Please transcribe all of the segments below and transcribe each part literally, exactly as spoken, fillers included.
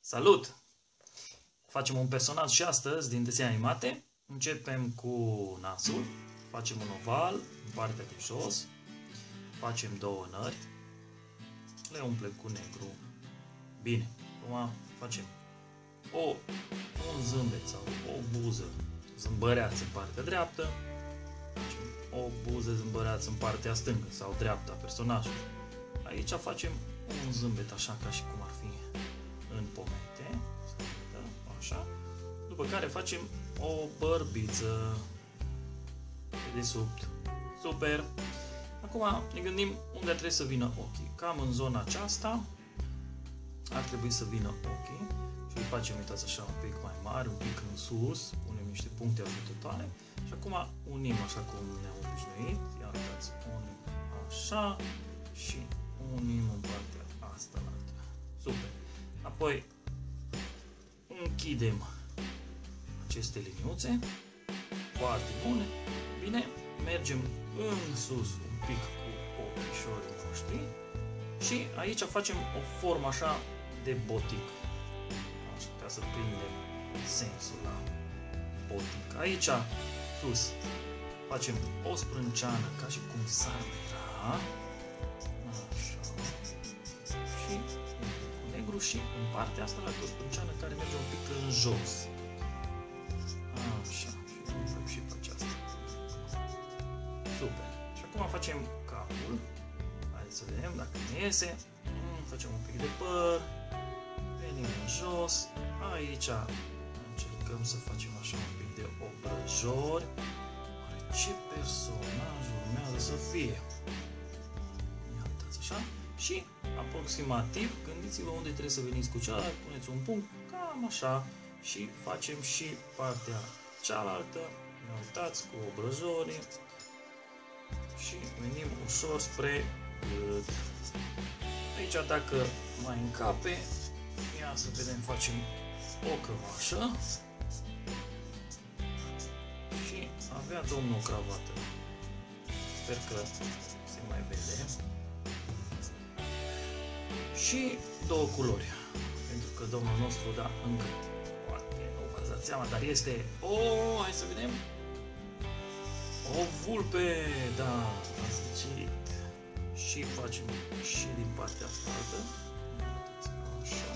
Salut! Facem un personaj și astăzi din desene animate. Începem cu nasul. Facem un oval în partea de jos. Facem două nări. Le umplem cu negru. Bine. Acum facem o, un zâmbet sau o buză zâmbăreață în partea dreaptă. Facem o buză zâmbăreață în partea stângă sau dreaptă a personajului. Aici facem un zâmbet așa ca și cum ar fi în pomete. Așa. După care facem o bărbiță pe desubt. Super! Acum ne gândim unde trebuie să vină ochii. Cam în zona aceasta ar trebui să vină ochii și îi facem, uitați așa, un pic mai mari, un pic în sus, punem niște puncte ajutătoare și acum unim așa cum ne-am obișnuit. Ia uitați, unim așa și unim în partea asta. Super! Apoi închidem aceste liniuțe. Foarte bune. Bine, mergem în sus un pic cu ochișorii noștri și aici facem o formă așa de botic. Așa, ca să prindem sensul la botic. Aici, sus, facem o sprânceană ca și cum s-ar era. Așa. Și cu negru și în partea asta la o sprânceană care merge un pic în jos. Așa. Și și pe aceasta. Super. Și acum facem capul. Hai să vedem dacă ne iese. Facem un pic de păr. Venim în jos. Aici încercăm să facem așa un pic de obrăjori. Oare ce personaj urmează să fie? Ia uitați așa. Și aproximativ, gândiți-vă unde trebuie să veniți cu cealaltă, puneți un punct, cam așa. Și facem și partea cealaltă. Ne uitați cu obrăjorii. Și venim ușor spre gât. Aici dacă mai încape, ia să vedem, facem o cămașă. Și avea domnul o cravată. Sper că se mai vede. Și două culori. Pentru că domnul nostru, da, încă poate nu v-ați dat seama, dar este o, hai să vedem, o vulpe, da, ați ghicit. Și facem și din partea asta altă. Așa.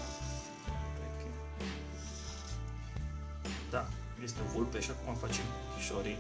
Da, este o vulpe și acum facem ochișorii.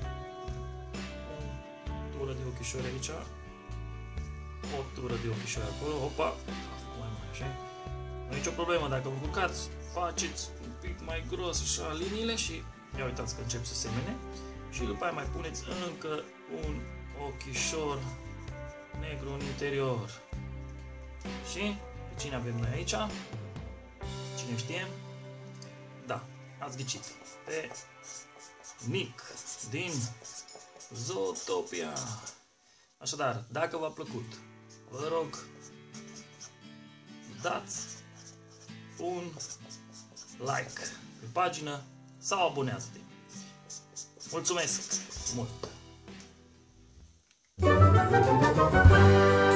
O tură de ochișori aici. O tură de ochișori acolo. Opa! Mai mai așa. Nu e nicio problemă, dacă vă încurcați, faceți un pic mai gros așa liniile și ia uitați că încep să semene. Și după aia mai puneți încă un ochișor negru în interior. Și pe cine avem noi aici? Cine știe? Da, ați ghicit. Pe Nick din Zootopia. Așadar, dacă v-a plăcut, vă rog, dați un like pe pagină sau abonează-te. Mulțumesc mult!